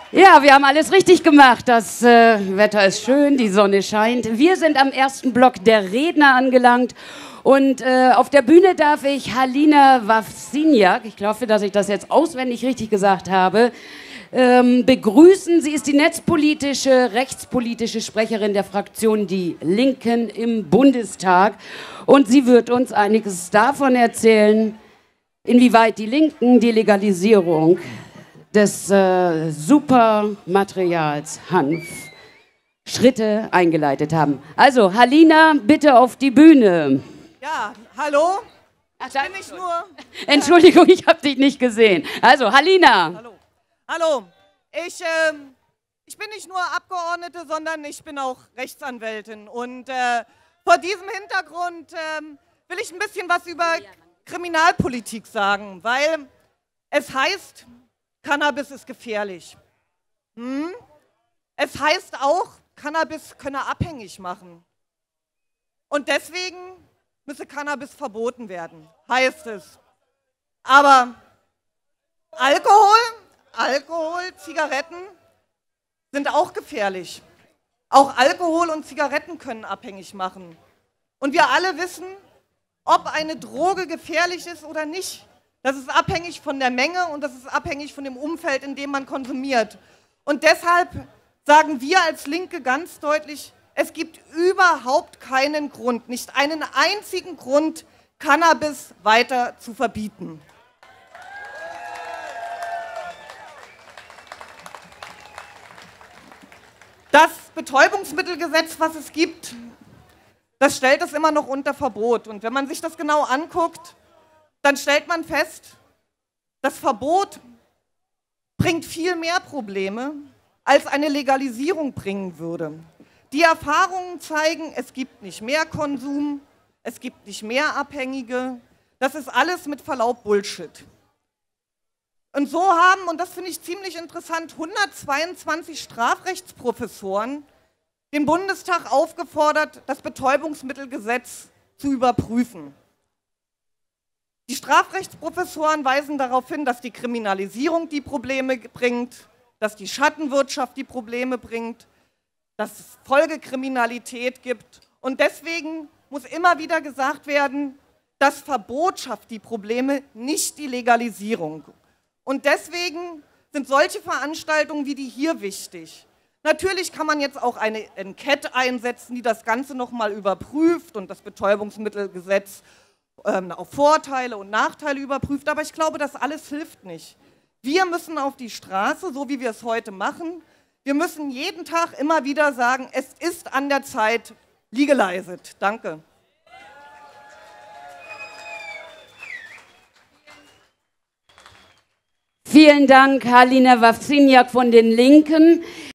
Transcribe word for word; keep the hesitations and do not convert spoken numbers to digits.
Ja, wir haben alles richtig gemacht. Das äh, Wetter ist schön, die Sonne scheint. Wir sind am ersten Block der Redner angelangt. Und äh, auf der Bühne darf ich Halina Wawrzyniak, ich glaube, dass ich das jetzt auswendig richtig gesagt habe, ähm, begrüßen. Sie ist die netzpolitische, rechtspolitische Sprecherin der Fraktion Die Linken im Bundestag. Und sie wird uns einiges davon erzählen, inwieweit die Linken die Legalisierung des äh, Supermaterials Hanf Schritte eingeleitet haben. Also, Halina, bitte auf die Bühne. Ja, hallo? Ach, ich bin nicht nur... Entschuldigung, ich habe dich nicht gesehen. Also, Halina. Hallo. Hallo. Ich, ähm, ich bin nicht nur Abgeordnete, sondern ich bin auch Rechtsanwältin. Und äh, vor diesem Hintergrund ähm, will ich ein bisschen was über Kriminalpolitik sagen, weil es heißt, Cannabis ist gefährlich. Hm? Es heißt auch, Cannabis könne abhängig machen. Und deswegen müsse Cannabis verboten werden, heißt es. Aber Alkohol, Alkohol, Zigaretten sind auch gefährlich. Auch Alkohol und Zigaretten können abhängig machen. Und wir alle wissen, ob eine Droge gefährlich ist oder nicht. Das ist abhängig von der Menge und das ist abhängig von dem Umfeld, in dem man konsumiert. Und deshalb sagen wir als Linke ganz deutlich, es gibt überhaupt keinen Grund, nicht einen einzigen Grund, Cannabis weiter zu verbieten. Das Betäubungsmittelgesetz, was es gibt, das stellt es immer noch unter Verbot. Und wenn man sich das genau anguckt, dann stellt man fest, das Verbot bringt viel mehr Probleme, als eine Legalisierung bringen würde. Die Erfahrungen zeigen, es gibt nicht mehr Konsum, es gibt nicht mehr Abhängige. Das ist alles mit Verlaub Bullshit. Und so haben, und das finde ich ziemlich interessant, hundertzweiundzwanzig Strafrechtsprofessoren den Bundestag aufgefordert, das Betäubungsmittelgesetz zu überprüfen. Die Strafrechtsprofessoren weisen darauf hin, dass die Kriminalisierung die Probleme bringt, dass die Schattenwirtschaft die Probleme bringt, dass es Folgekriminalität gibt. Und deswegen muss immer wieder gesagt werden, das Verbot schafft die Probleme, nicht die Legalisierung. Und deswegen sind solche Veranstaltungen wie die hier wichtig. Natürlich kann man jetzt auch eine Enquete einsetzen, die das Ganze nochmal überprüft und das Betäubungsmittelgesetz ähm, auf Vorteile und Nachteile überprüft, aber ich glaube, das alles hilft nicht. Wir müssen auf die Straße, so wie wir es heute machen. Wir müssen jeden Tag immer wieder sagen, es ist an der Zeit, legalize it. Danke. Vielen Dank, Halina Wawrzyniak von den Linken.